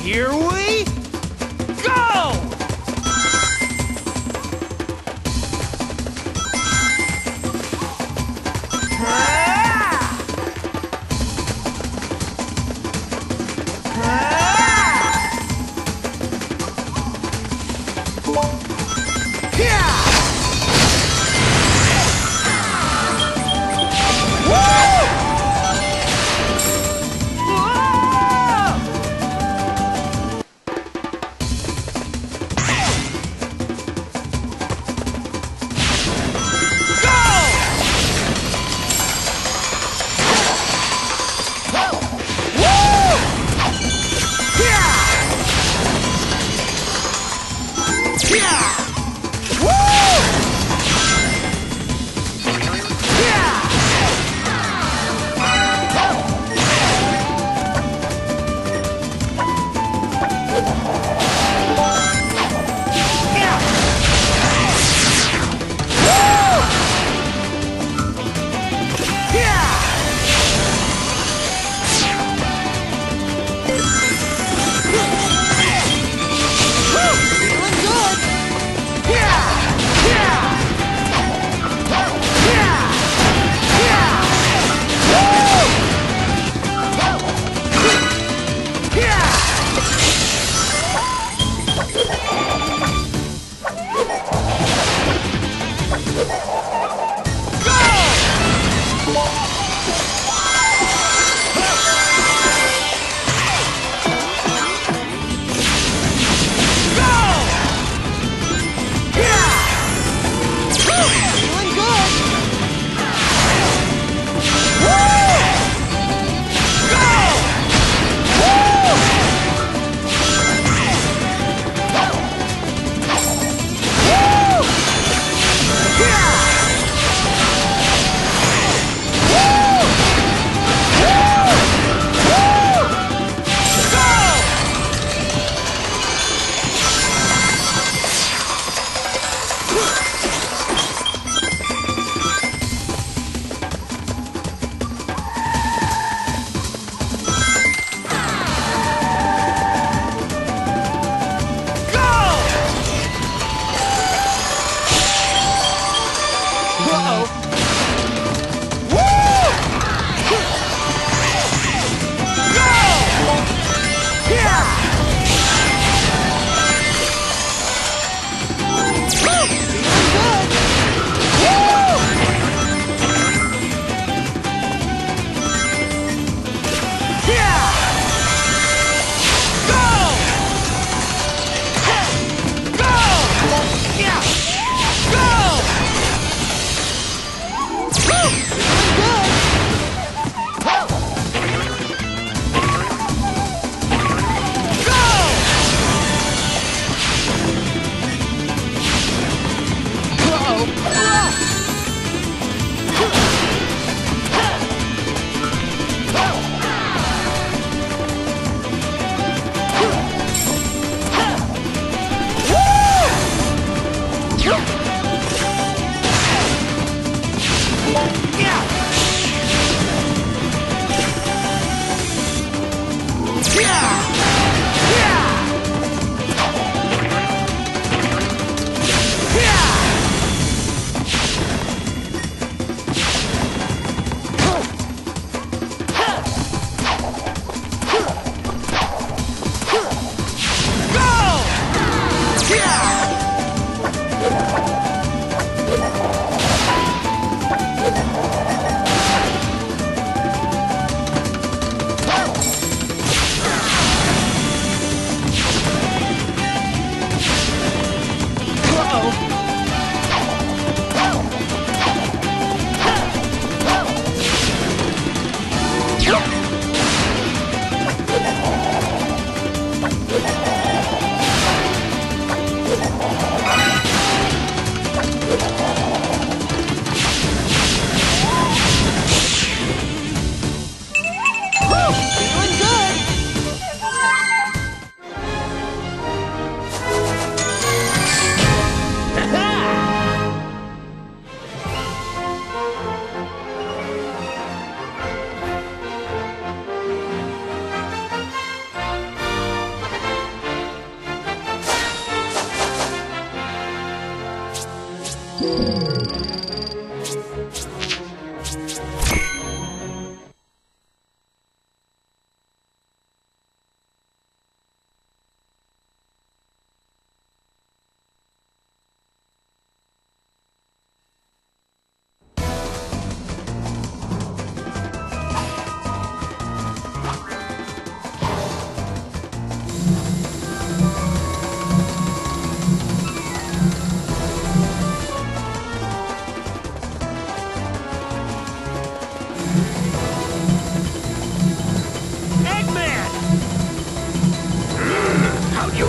Here we go!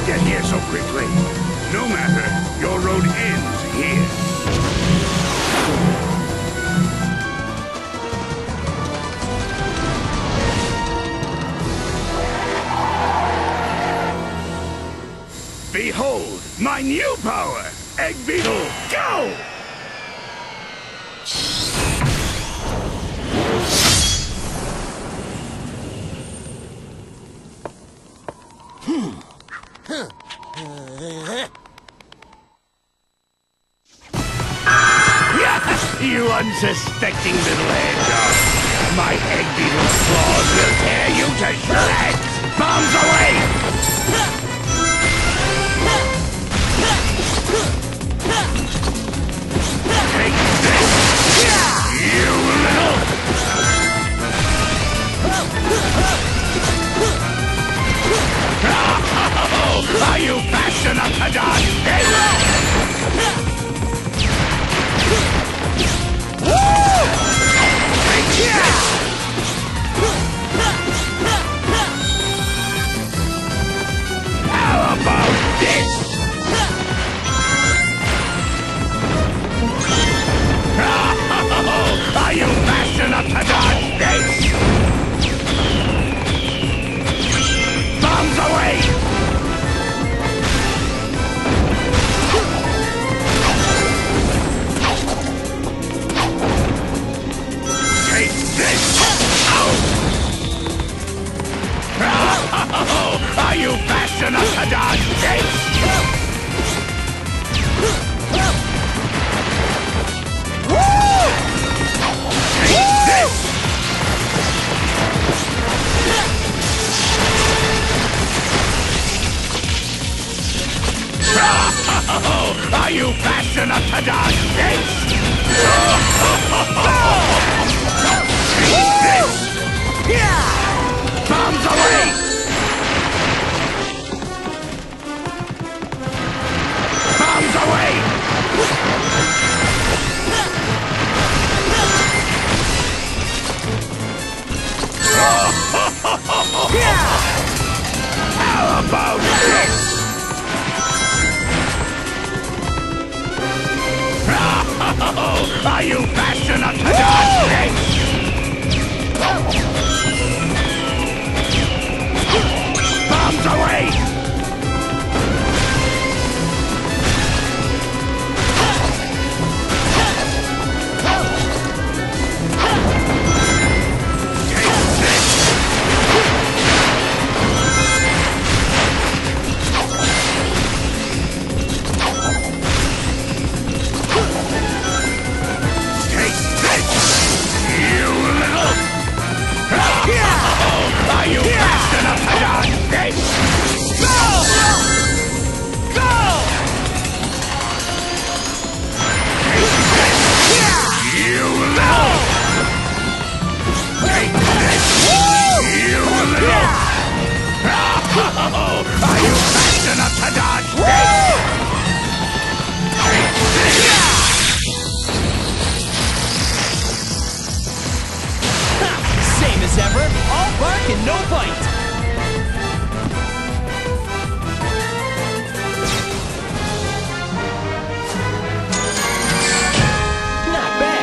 get here so quickly? No matter, your road ends here. Behold, my new power! Egg Beetle, go! You unsuspecting little hedgehog! My Egg Beetle's claws will tear you to shreds! Bombs away! Take this! You little... Are you fast enough to dodge this? How about this? Are you fast enough to dodge this? Bombs away! Take this! Out! Are you fast enough to dodge this? Take this! Are you fast enough to dodge this? Take this! Bombs away! Bombs away! How about this? Are you fast enough to dodge this? Bombs away! Are you fast enough to dodge this? Go! Go! You little! Take this! You little! Are you fast enough to dodge this? Take this! Same as ever, all bark and no bite. Not bad.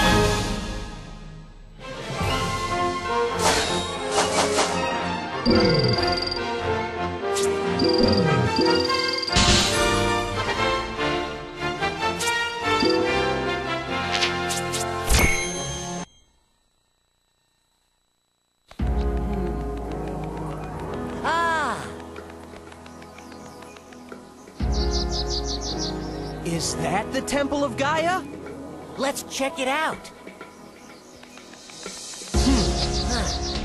Is that the Temple of Gaia? Let's check it out.